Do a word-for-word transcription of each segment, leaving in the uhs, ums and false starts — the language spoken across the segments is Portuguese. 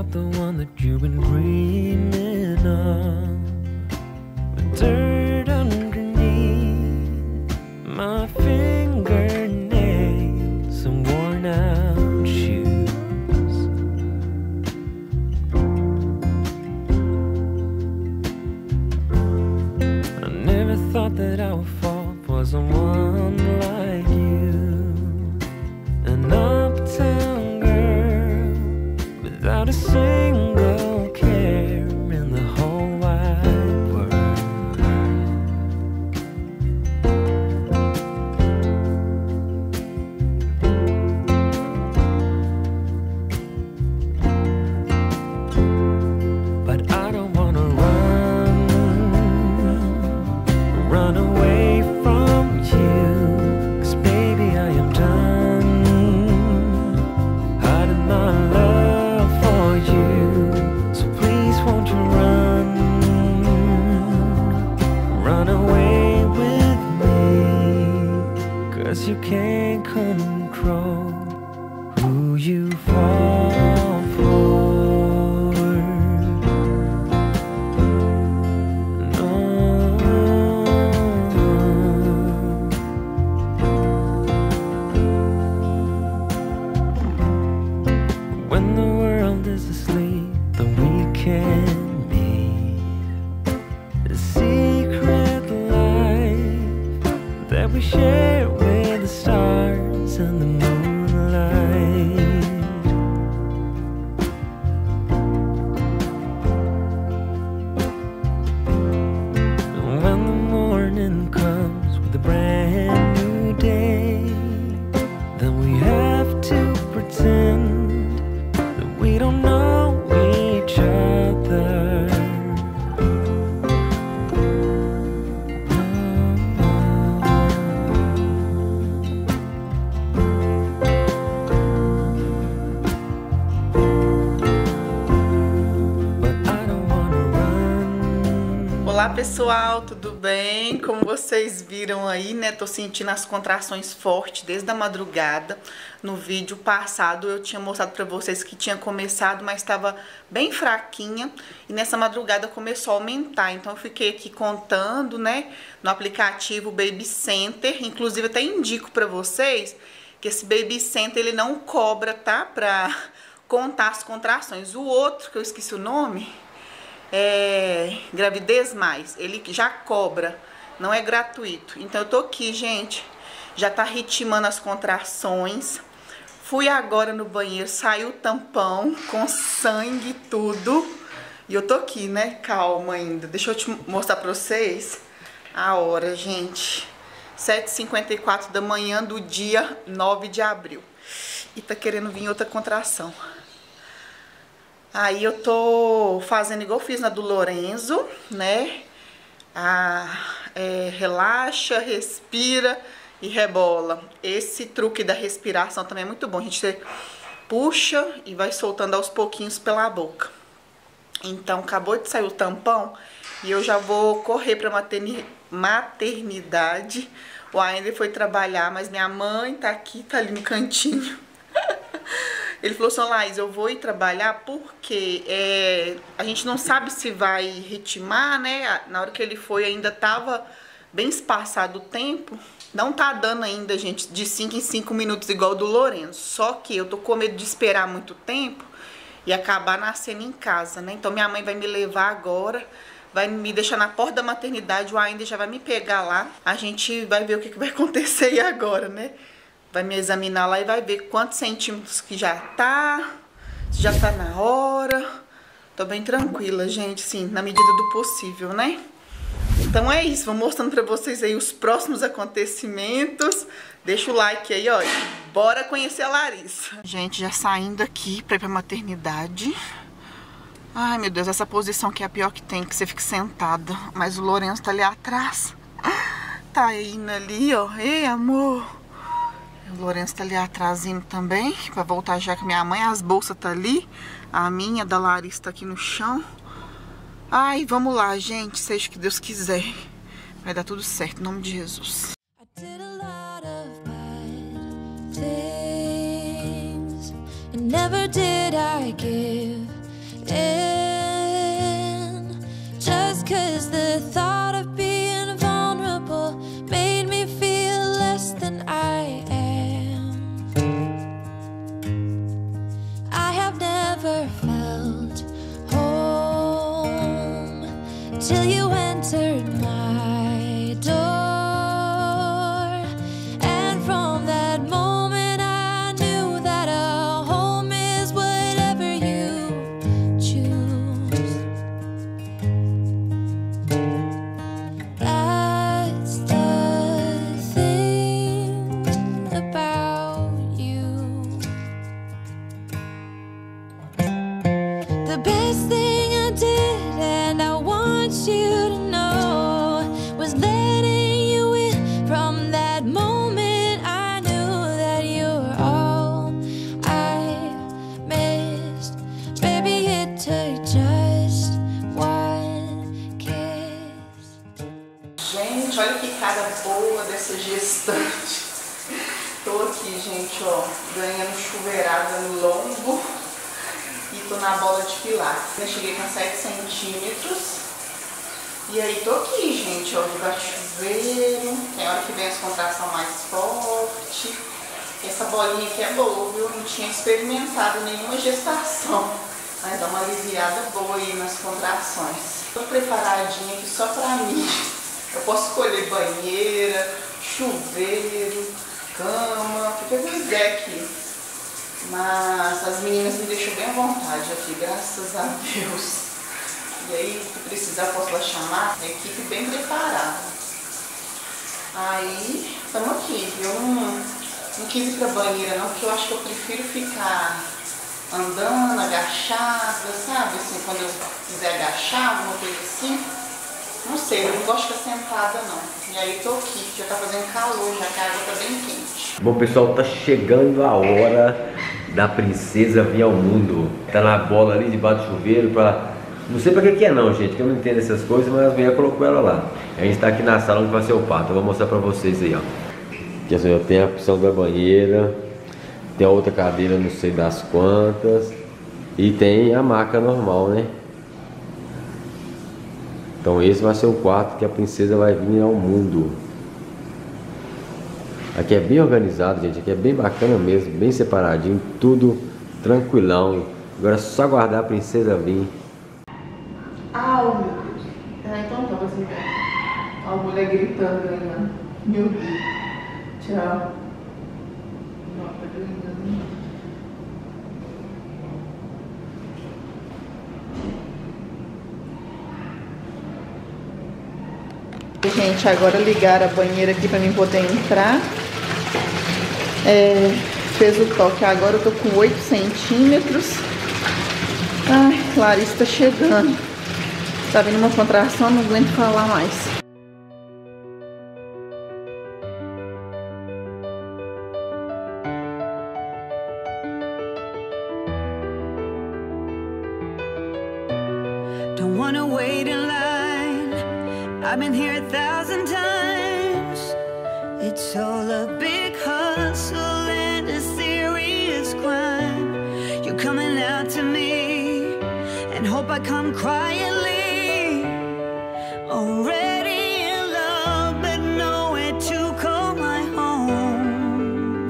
about the one that you've been dreaming of. The dirt underneath my fingernails and worn out shoes. I never thought that I would fall for someone like you, an uptown girl without a single care in the whole wide world. But I don't wanna run, run away from you, 'cause baby I am done hiding my love for you. So please won't you run, run away with me, 'cause you can't control who you fall for. No. When the world is asleep, then we can be a secret life that we share with the stars and the moonlight. And when the morning comes with a brand new day, then we have to pretend that we don't know each other. But I don't wanna run. Olá pessoal, tudo bem? Como vocês viram aí, né? Tô sentindo as contrações fortes desde a madrugada. No vídeo passado eu tinha mostrado pra vocês que tinha começado, mas estava bem fraquinha. E nessa madrugada começou a aumentar. Então eu fiquei aqui contando, né? No aplicativo Baby Center. Inclusive eu até indico pra vocês que esse Baby Center ele não cobra, tá? Pra contar as contrações. O outro, que eu esqueci o nome, é Gravidez Mais, ele já cobra, não é gratuito. Então eu tô aqui, gente, já tá ritmando as contrações. Fui agora no banheiro, saiu o tampão com sangue e tudo. E eu tô aqui, né, calma ainda. Deixa eu te mostrar pra vocês a hora, gente. sete e cinquenta e quatro da manhã do dia nove de abril. E tá querendo vir outra contração. Aí eu tô fazendo igual eu fiz na do Lorenzo, né? Ah, é, relaxa, respira e rebola. Esse truque da respiração também é muito bom. A gente puxa e vai soltando aos pouquinhos pela boca. Então, acabou de sair o tampão e eu já vou correr pra maternidade. O Ainda foi trabalhar, mas minha mãe tá aqui, tá ali no cantinho. Ele falou assim: Laís, eu vou ir trabalhar porque é, a gente não sabe se vai ritmar, né? Na hora que ele foi ainda tava bem espaçado o tempo. Não tá dando ainda, gente, de cinco em cinco minutos igual do Lourenço. Só que eu tô com medo de esperar muito tempo e acabar nascendo em casa, né? Então minha mãe vai me levar agora, vai me deixar na porta da maternidade, o Ainda já vai me pegar lá. A gente vai ver o que, que vai acontecer aí agora, né? Vai me examinar lá e vai ver quantos centímetros que já tá, se já tá na hora. Tô bem tranquila, gente, sim, na medida do possível, né? Então é isso, vou mostrando pra vocês aí os próximos acontecimentos. Deixa o like aí, ó. Bora conhecer a Larissa. Gente, já saindo aqui pra ir pra maternidade. Ai, meu Deus, essa posição aqui é a pior que tem, que você fica sentada. Mas o Lourenço tá ali atrás. Tá indo ali, ó. Ei, amor. O Lourenço tá ali atrás indo também, pra voltar já com minha mãe. As bolsas tá ali, a minha, da Larissa, tá aqui no chão. Ai, vamos lá, gente, seja o que Deus quiser. Vai dar tudo certo, em nome de Jesus. Never did I give in. Just 'cause the thought of being vulnerable made me feel less than I am. I have never felt home till you entered my door. And from that moment I knew that a home is whatever you choose. That's the thing about you. The best thing I did, and I want you to know, was letting you in. From that moment I knew that you were all I missed. Baby, it took just one kiss. Gente, olha que cara boa dessa gestante. Tô aqui, gente, ó, ganhando chuveirada no lombo e tô na bola de pilates. Eu cheguei com sete centímetros. E aí tô aqui, gente, ó, debaixo do chuveiro. Tem hora que vem as contrações mais fortes. Essa bolinha aqui é boa, viu? Não tinha experimentado nenhuma gestação. Mas dá uma aliviada boa aí nas contrações. Tô preparadinha aqui só pra mim. Eu posso escolher banheira, chuveiro, cama, o que eu quiser aqui. Mas as meninas me deixam bem à vontade aqui, graças a Deus. E aí, se precisar, posso lá chamar a equipe bem preparada. Aí, estamos aqui. Eu não, não quis ir pra banheira não, porque eu acho que eu prefiro ficar andando, agachada, sabe? Assim, quando eu quiser agachar, alguma coisa assim. Não sei, eu não gosto de ficar sentada não. E aí tô aqui, porque já tá fazendo calor, já que a água tá bem quente. Bom, pessoal, tá chegando a hora da princesa vir ao mundo. Tá na bola ali debaixo do chuveiro pra... Não sei pra que que é não, gente, que eu não entendo essas coisas, mas a mulher colocou ela lá. A gente tá aqui na sala onde vai ser o parto. Eu vou mostrar pra vocês aí, ó. Aqui assim, tem a opção da banheira, tem a outra cadeira, não sei das quantas, e tem a maca normal, né? Então esse vai ser o quarto que a princesa vai vir ao mundo. Aqui é bem organizado, gente. Aqui é bem bacana mesmo, bem separadinho, tudo tranquilão. Agora é só aguardar a princesa vir. Ah, meu Deus. Ah, então tá, você vê. Ó, a mulher gritando aí, mano. Meu Deus. Tchau. Não, tá gritando. Gente, agora ligaram a banheira aqui pra mim poder entrar. É, fez o toque. Agora eu tô com oito centímetros. Ai, Larissa tá chegando. Tá vindo uma contração, não aguento falar mais. Don't wanna wait in line. I've been here a thousand times. It's all a big hustle and a serious crime. You're coming out to me and hope I come quietly. Already in love, but nowhere to call my home.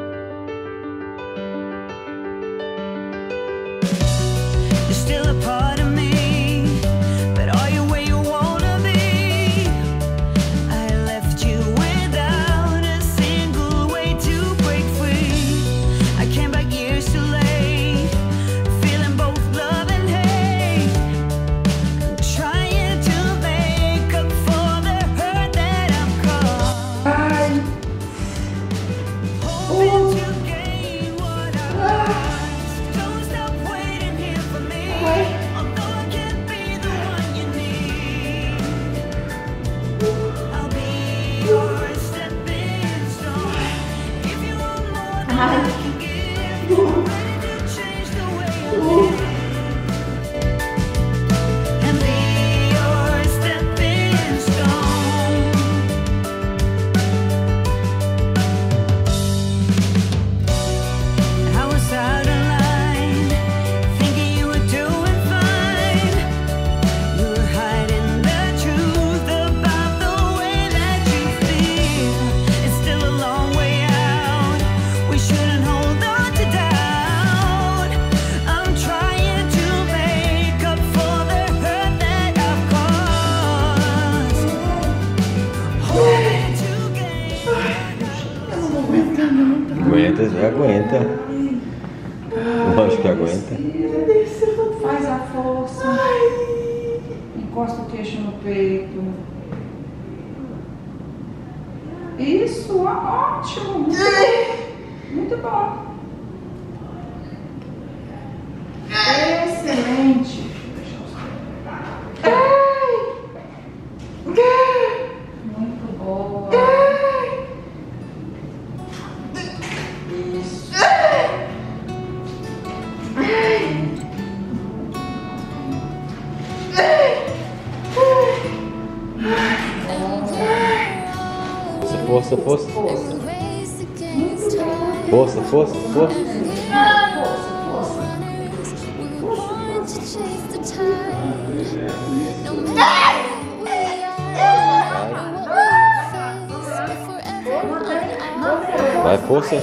You're still a part of me, but are you where you wanna be? I left you without a single way to break free. I came back years too late, feeling both love and hate. Lógico que aguenta. Faz a força. Encosta o queixo no peito. Isso, ótimo. Muito bom. Muito bom. Excelente. Muito boa. Isso. Força, força, força. Força, força, força. Vai, força.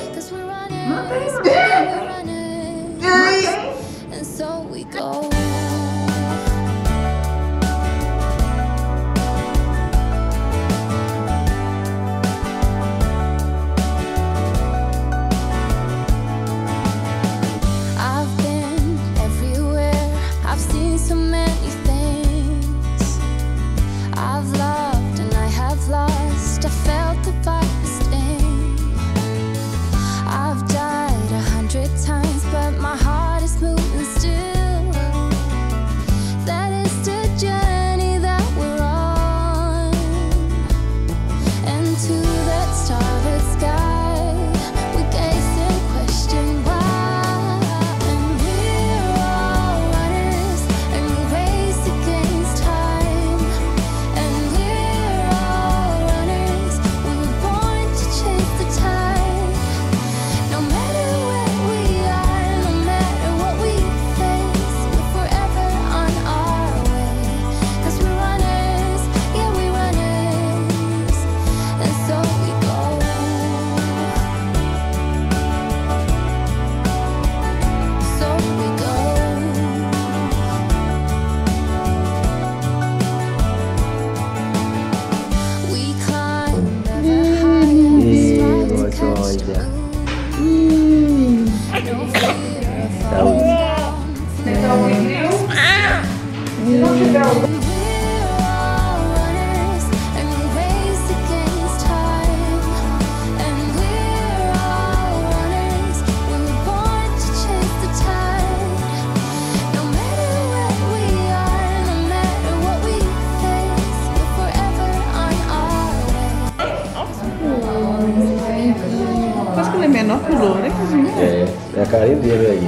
Acho que ele é menor que o Lô, né? É, é a carinha dele aí.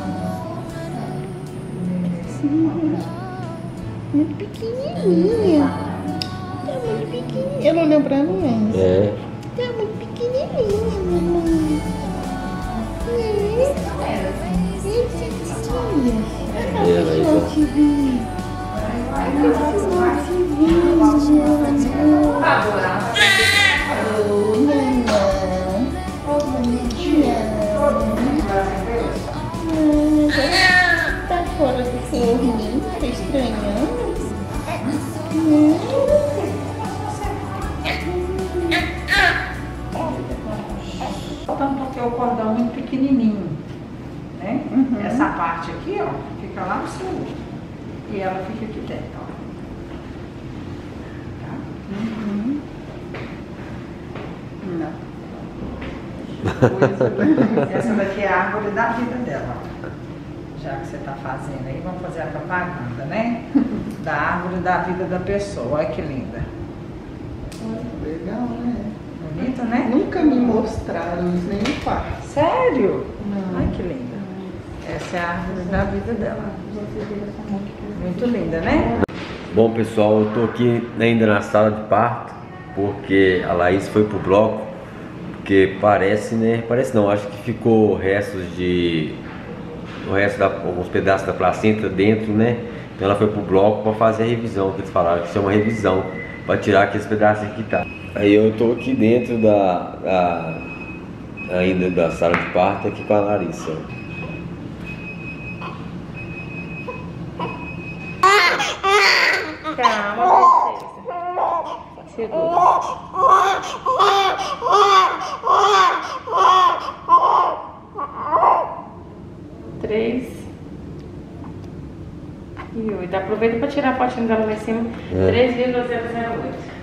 Muito pequenininha. É muito pequenininha. Ela olhou pra mim. É. É muito pequenininha, mamãe. É, Ela aí, ó. te ver. Ai, te ver. Oh, mamãe. Oh, bonitinha. Tá fora do forninho, tá estranhando? Tanto porque o cordão é muito pequenininho, né? Uhum. Essa parte aqui, ó, fica lá no seu olho. E ela fica aqui dentro, ó. Tá? Uhum. Não. Essa daqui é a árvore da vida dela, ó. Já que você tá fazendo aí, vamos fazer a propaganda, né? Da árvore da vida da pessoa. Olha que linda. Legal, né? Bonita, né? Nunca me mostraram isso nem no quarto. Sério? Não. Ai, que linda. Essa é a árvore da vida dela. Muito linda, né? Bom, pessoal, eu tô aqui ainda na sala de parto, porque a Laís foi pro bloco, porque parece, né? Parece não, acho que ficou restos de... o resto da, alguns pedaços da placenta dentro, né? Então ela foi pro bloco para fazer a revisão, que eles falaram que isso é uma revisão, para tirar aqueles pedaços que tá. Aí eu tô aqui dentro da, da ainda da sala de parto aqui com a Larissa. Calma, princesa. Segura. três e oito. Aproveita para tirar a fotinho dela lá em cima. É. três vírgula zero zero oito.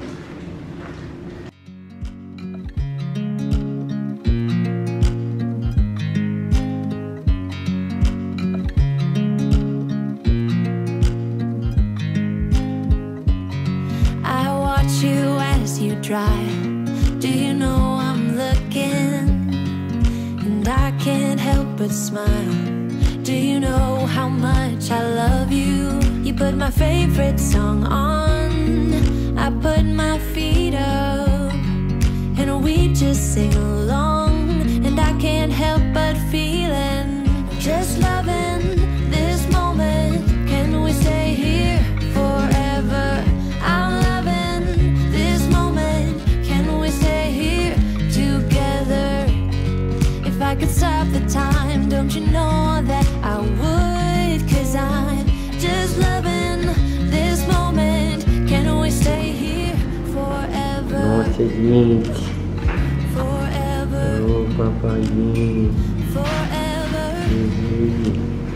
Drive. Do you know I'm looking and I can't help but smile? Do you know how much I love you? You put my favorite song on, I put my feet up and we just sing along, and I can't help but feeling just loving this moment. Can we stay here forever? I'm loving this moment. Can we stay here together? If I could stop the time, don't you know that I would? 'Cause I'm just loving this moment. Can we stay here forever? Nossa, gente. Forever. Ô, papaiinho. Forever. Uhum.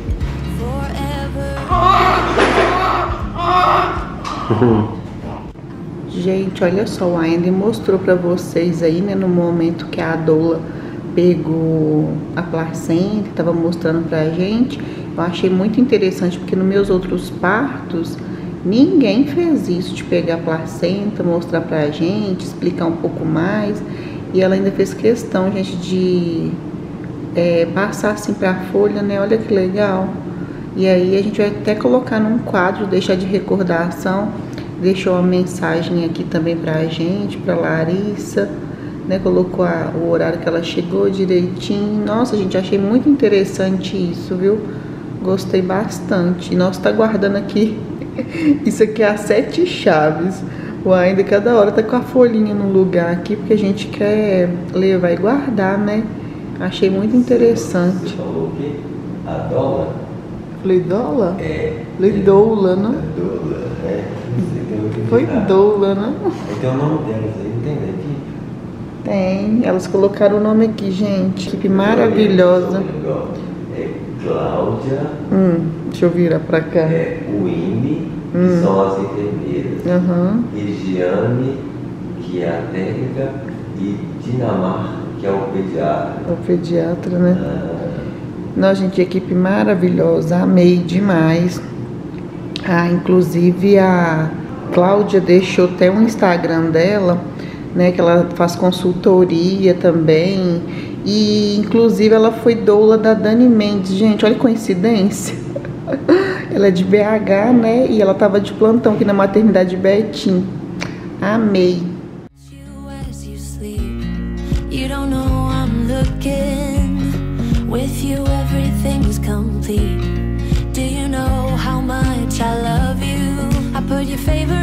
Forever. Gente, olha só, o Andy mostrou pra vocês aí, né, no momento que a doula pegou a placenta, tava mostrando pra gente. Eu achei muito interessante, porque nos meus outros partos, ninguém fez isso, de pegar a placenta, mostrar pra gente, explicar um pouco mais. E ela ainda fez questão, gente, de é, passar assim pra folha, né, olha que legal. E aí a gente vai até colocar num quadro, deixar de recordação. Deixou uma mensagem aqui também pra gente, pra Larissa, né? Colocou a, o horário que ela chegou direitinho. Nossa, gente, achei muito interessante isso, viu? Gostei bastante. Nossa, tá guardando aqui. Isso aqui é as sete chaves. O ainda cada hora tá com a folhinha no lugar aqui, porque a gente quer levar e guardar, né? Achei muito interessante. Você falou o quê? A dólar? Falei doula? É. Falei doula, né? Doula, é. Foi doula, né? Tem o nome delas aí, não tem daqui? Tem. Elas colocaram o nome aqui, gente. Equipe maravilhosa. É Cláudia. Hum, deixa eu virar pra cá. É Winnie, que Hum. são as enfermeiras. Aham. Regiane, que é a técnica. E Dinamar, que é o pediatra. O pediatra, né? Ah, Nossa, gente, equipe maravilhosa. Amei demais. Ah, inclusive a Cláudia deixou até um Instagram dela, né, que ela faz consultoria também. E inclusive ela foi doula da Dani Mendes. Gente, olha que coincidência. Ela é de B H, né, e ela tava de plantão aqui na maternidade Betim. Amei. You as you sleep, you don't know I'm looking. With you everything's complete. Do you know how much I love you? I put your favorite